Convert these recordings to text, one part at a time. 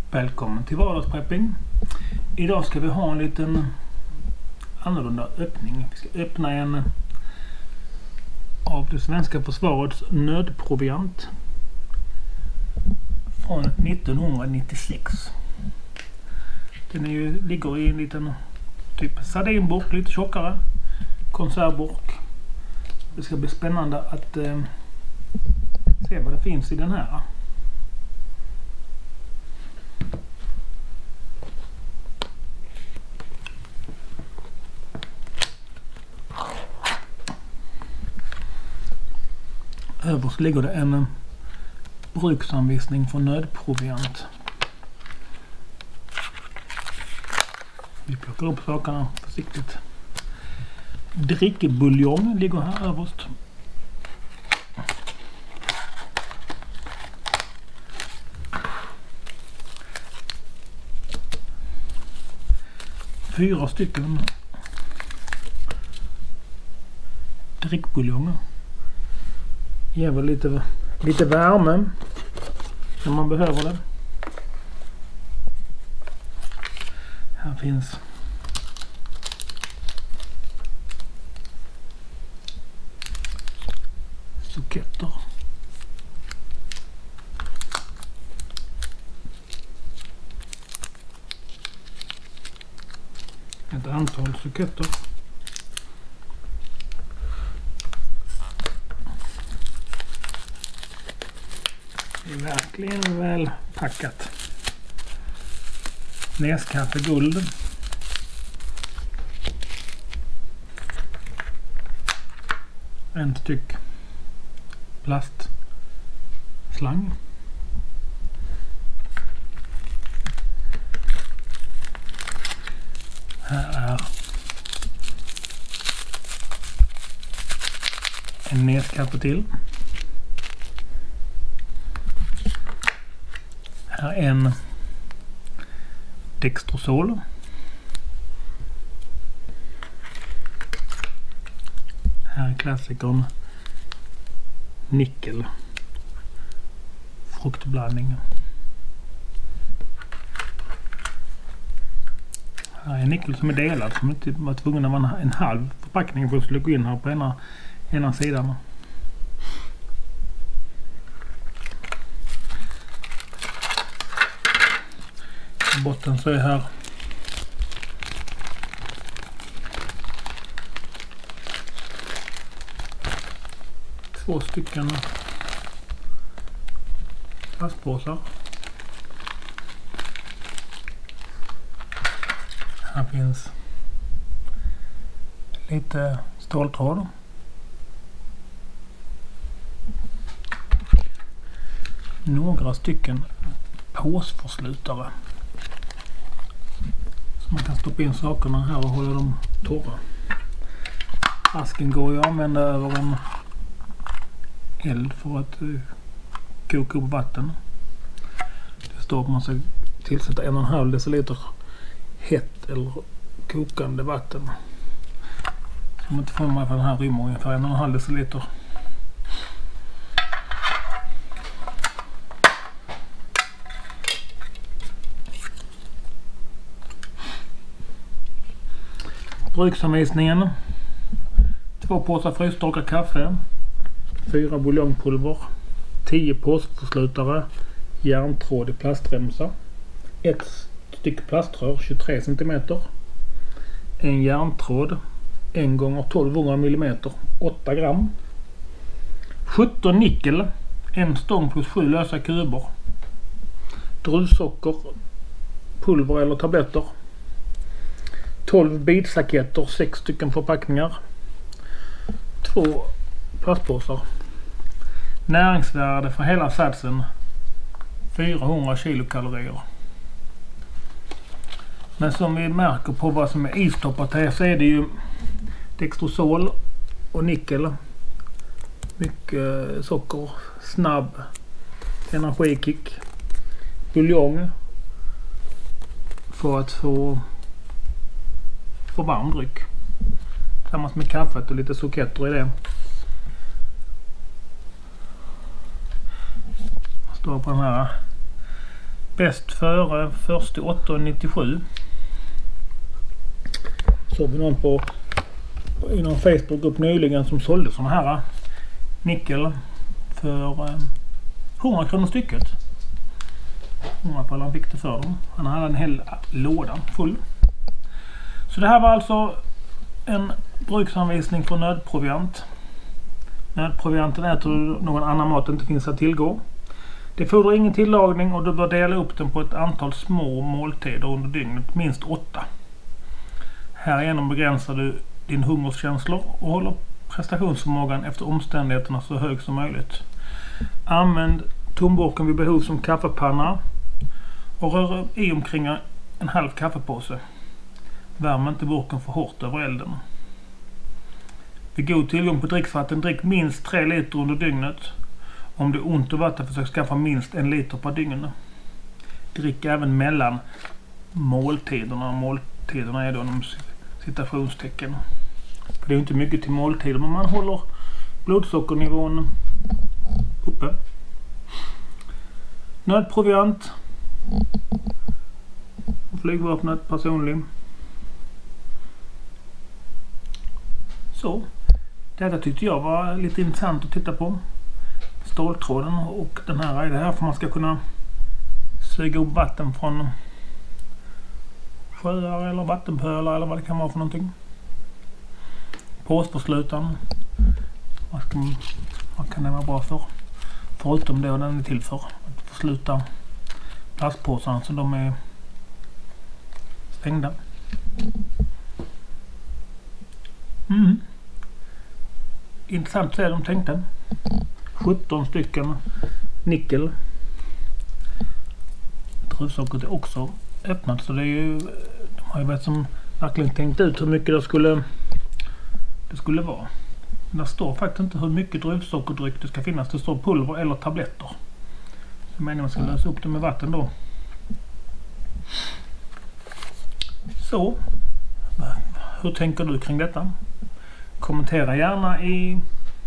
Välkommen till vardagsprepping. Idag ska vi ha en liten annorlunda öppning. Vi ska öppna en av det svenska försvarets nödproviant från 1996. Den ligger i en liten typ sardinburk, lite tjockare konservburk. Det ska bli spännande att se vad det finns i den här. Överst ligger det en bruksanvisning för nödproviant. Vi plockar upp sakerna försiktigt. Drickbuljong ligger här överst. Fyra stycken drickbuljonger. Ger väl lite värme när man behöver det. Här finns suketter. Ett antal suketter. Det är verkligen väl packat. Nescafé guld. En styck plastslang. Här är en Nescafé till. Här är en Dextrosol. Här är klassikern nickel fruktblandning. Här är nickel som är delad, som inte var tvungen att vara en halv förpackning för att skulle gå in här på ena sidan. I botten så är här två stycken plastpåsar. Här finns lite ståltråd. Några stycken påsförslutare. Så man kan stoppa in sakerna här och hålla dem torra. Asken går ju att använda över en eld för att koka upp vatten. Det står att man ska tillsätta 1,5 deciliter hett eller kokande vatten. Så man inte får med för den här rymmer ungefär 1,5 deciliter. Bruksanvisningen: 2 påsar frystorkad kaffe, 4 buljongpulver, 10 påsförslutare, järntråd i plastremsa, 1 styck plaströr 23 cm, en järntråd 1 gånger 1200 mm 8 gram, 17 nickel, en stång plus 7 lösa kuber, druvsocker, pulver eller tabletter, 12 bidsaketter, 6 stycken förpackningar, 2 plastpåsar. Näringsvärde för hela satsen 400 kilokalorier. Men som vi märker på vad som är istoppat här så är det ju Dextrosol och nickel. Mycket socker, snabb energikick, buljong för att få varm dryck. Tillsammans med kaffet och lite suketter i det. Står på den här bäst före 1/8/97. Såg vi någon på inom Facebookgrupp nyligen som sålde såna här nickel för 100 kronor stycket. 100 fall han fick det för dem. Han hade en hel låda full. Så det här var alltså en bruksanvisning för nödproviant. Nödprovianten äter någon annan mat inte finns att tillgå. Det fordrar ingen tillagning och du bör dela upp den på ett antal små måltider under dygnet, minst 8. Härigenom begränsar du din hungerskänslor och håller prestationsförmågan efter omständigheterna så hög som möjligt. Använd tomburken vid behov som kaffepanna och rör i omkring en halv kaffepåse. Värm inte burken för hårt över elden. Vid god tillgång på dricksvatten, drick minst 3 liter under dygnet. Om det är ont i vatten, försök skaffa minst 1 liter per dygn. Drick även mellan måltiderna. Måltiderna är då inom citationstecken. För det är inte mycket till måltider, men man håller blodsockernivån uppe. Nödproviant. Flygvapnet personlig. Så. Detta tyckte jag var lite intressant att titta på. Ståltråden och den här är det här för man ska kunna suga upp vatten från sjöar eller vattenpölar eller vad det kan vara för någonting. Påsförslutaren. Vad kan det vara bra för? Förutom det den är till för. Att försluta plastpåsarna så de är stängda. Intressant är de tänkte. 17 stycken nickel. Druvsockret är också öppnat så det är ju de har ju varit som verkligen tänkt ut hur mycket det skulle vara. Men det står faktiskt inte hur mycket druvsockerdryck det ska finnas. Det står pulver eller tabletter. Så meningen man ska lösa upp det med vatten då. Så. Hur tänker du kring detta? Kommentera gärna i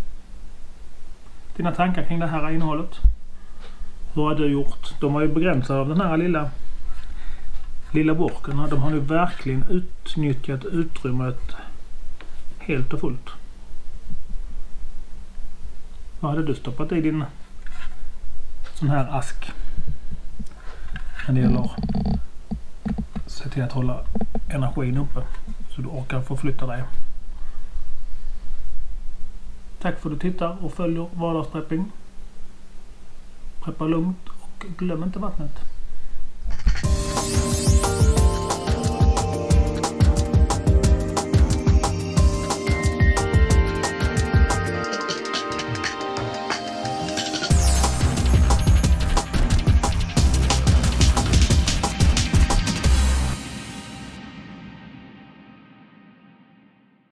dina tankar kring det här innehållet. Hur har du gjort? De var ju begränsade av den här lilla burken. De har ju verkligen utnyttjat utrymmet helt och fullt. Vad hade du stoppat i din sån här ask? När det gäller se till att hålla energin uppe så du orkar förflytta dig. Tack för att du tittar och följer vardagsprepping. Preppa lugnt och glöm inte vattnet.